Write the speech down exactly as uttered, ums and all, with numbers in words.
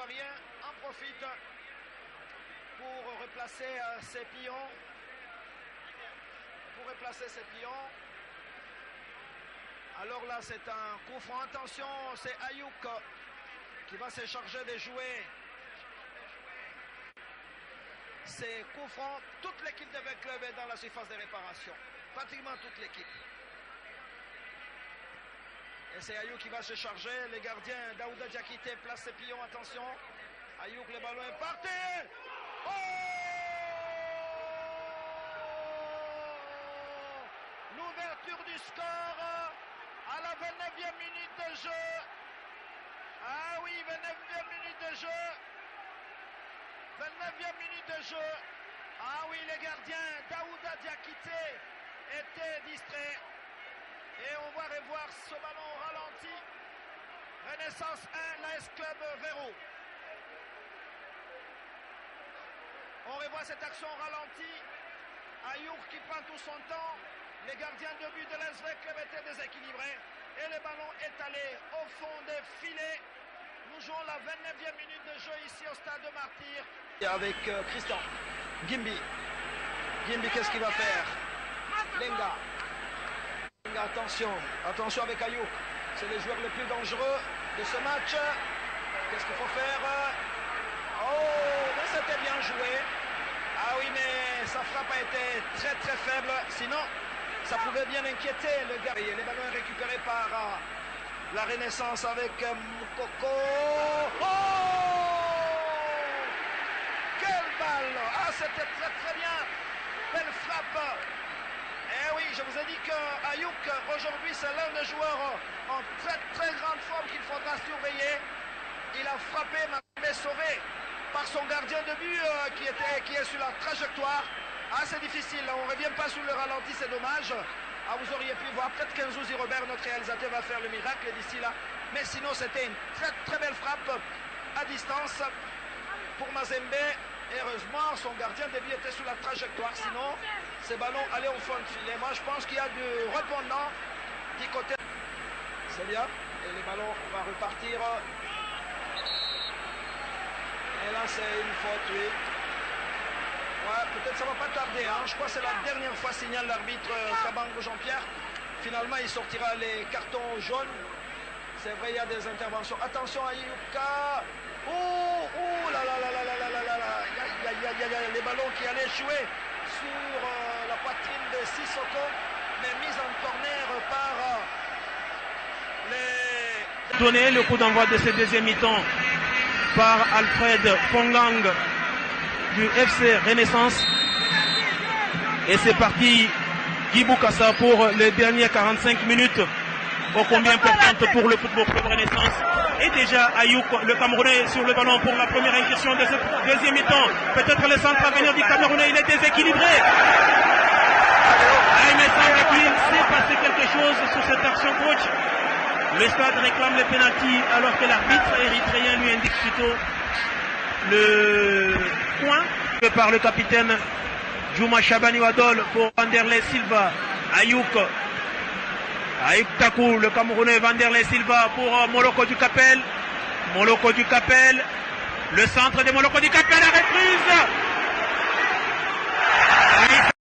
l'Ivoirien en profite pour replacer euh, ses pions. Pour replacer ses pions. Alors là, c'est un coup franc. Attention, c'est Ayouk qui va se charger de jouer ces coups francs. Toute l'équipe de V Club est dans la surface de réparation. Pratiquement toute l'équipe. Et c'est Ayouk qui va se charger. Les gardiens Daouda Diakité place ses pions. Attention. Ayouk, le ballon est parti. Oh! L'ouverture du score à la vingt-neuvième minute de jeu. Ah oui, vingt-neuvième minute de jeu. vingt-neuvième minute de jeu. Ah oui, les gardiens Daouda Diakité étaient distraits. Et on va revoir ce ballon au ralenti. Renaissance un, l'A S Club Verrou. On revoit cette action au ralenti. Ayouk qui prend tout son temps. Les gardiens de but de l'A S V Club étaient déséquilibrés. Et le ballon est allé au fond des filets. Nous jouons la vingt-neuvième minute de jeu ici au stade de Martyr. Et avec euh, Christian Gimbi. Gimbi, qu'est-ce qu'il va faire? Lenga. Lenga, attention. Attention avec Ayouk. C'est le joueur le plus dangereux de ce match. Qu'est-ce qu'il faut faire? Oh, mais c'était bien joué. Ah oui, mais sa frappe a été très très faible. Sinon, ça pouvait bien inquiéter le gars. Et le ballon est récupéré par uh, la Renaissance avec euh, Moukoko. Oh! Quelle balle! Ah, c'était très très bien. Belle frappe. Eh oui, je vous ai dit que Ayouk, aujourd'hui, c'est l'un des joueurs en très très grande forme qu'il faudra surveiller. Il a frappé, mais sauvé par son gardien de but euh, qui, était, qui est sur la trajectoire. Ah, c'est difficile, on ne revient pas sur le ralenti, c'est dommage. Ah, vous auriez pu voir, peut-être qu'Enzouzi Robert, notre réalisateur, va faire le miracle d'ici là. Mais sinon, c'était une très très belle frappe à distance pour Mazembe. Heureusement, son gardien de but était sur la trajectoire. Sinon, ces ballons allaient au fond de filet. Moi, je pense qu'il y a du répondant du côté. C'est bien. Et le ballon va repartir. Et là, c'est une faute, oui. Ouais, peut-être ça va pas tarder. Hein. Je crois que c'est la dernière fois, signale l'arbitre Kabango Jean-Pierre. Finalement, il sortira les cartons jaunes. C'est vrai, il y a des interventions. Attention à Yuka. Oh, oh là là là là là là là là là. Il y a, il y a, il y a, il y a les ballons qui allaient jouer sur euh, la poitrine de Sissoko, mais mise en corner par euh, les... Donné le coup d'envoi de ce deuxième mi-temps par Alfred Fongang du F C Renaissance. Et c'est parti, Guy Boukassa pour les dernières quarante-cinq minutes, ô combien importante pour le football club Renaissance. Et déjà Ayouk, le Camerounais, sur le ballon pour la première incursion de ce deuxième mi-temps. Peut-être le centre à venir du Camerounais, il est déséquilibré. Ah, il me semble qu'il s'est passé quelque chose sur cette action, coach. Le stade réclame le pénalty alors que l'arbitre érythréen lui indique plutôt le point par le capitaine Juma Chabani Wadol pour Vanderlei Silva. Ayouk. Ayouk Takou, le Camerounais Vanderlei Silva pour Moloko du Capel. Moloko du Capel. Le centre de Moloko du Capel, la reprise.